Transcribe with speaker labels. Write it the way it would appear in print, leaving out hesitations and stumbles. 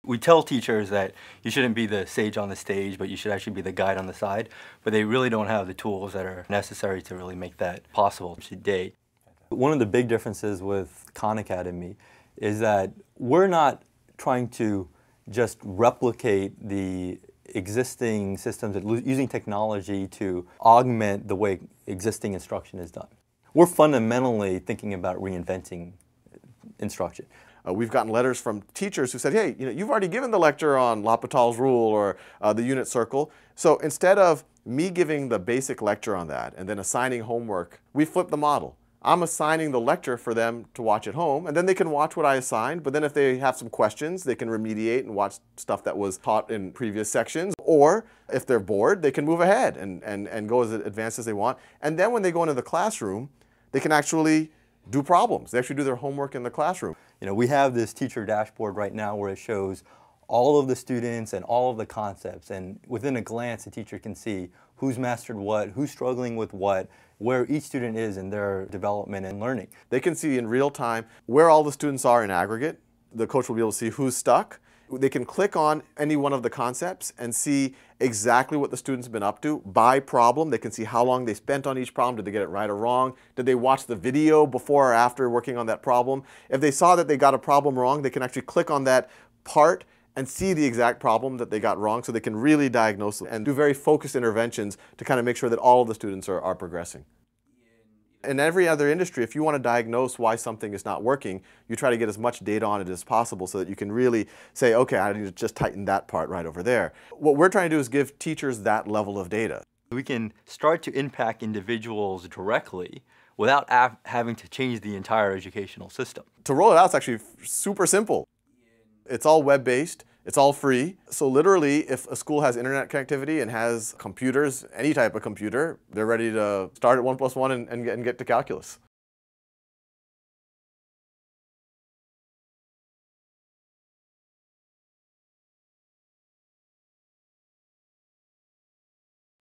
Speaker 1: We tell teachers that you shouldn't be the sage on the stage, but you should actually be the guide on the side. But they really don't have the tools that are necessary to really make that possible today. One of the big differences with Khan Academy is that we're not trying to just replicate the existing systems, using technology to augment the way existing instruction is done. We're fundamentally thinking about reinventing instruction.
Speaker 2: We've gotten letters from teachers who said, hey, you've already given the lecture on L'Hopital's rule or the unit circle. So instead of me giving the basic lecture on that and then assigning homework, we flip the model. I'm assigning the lecture for them to watch at home, and then they can watch what I assigned, but then if they have some questions, they can remediate and watch stuff that was taught in previous sections. Or if they're bored, they can move ahead and go as advanced as they want. And then when they go into the classroom, they can actually do problems. They actually do their homework in the classroom.
Speaker 1: We have this teacher dashboard right now where it shows all of the students and all of the concepts, and within a glance the teacher can see who's mastered what, who's struggling with what, where each student is in their development and learning.
Speaker 2: They can see in real time where all the students are in aggregate. The coach will be able to see who's stuck. They can click on any one of the concepts and see exactly what the students have been up to by problem. They can see how long they spent on each problem. Did they get it right or wrong? Did they watch the video before or after working on that problem? If they saw that they got a problem wrong, they can actually click on that part and see the exact problem that they got wrong, so they can really diagnose it and do very focused interventions to kind of make sure that all of the students are progressing. In every other industry, if you want to diagnose why something is not working, you try to get as much data on it as possible so that you can really say, okay, I need to just tighten that part right over there. What we're trying to do is give teachers that level of data.
Speaker 1: We can start to impact individuals directly without having to change the entire educational system.
Speaker 2: To roll it out, it's actually super simple. It's all web-based. It's all free. So literally, if a school has internet connectivity and has computers, any type of computer, they're ready to start at 1 + 1 and get to calculus.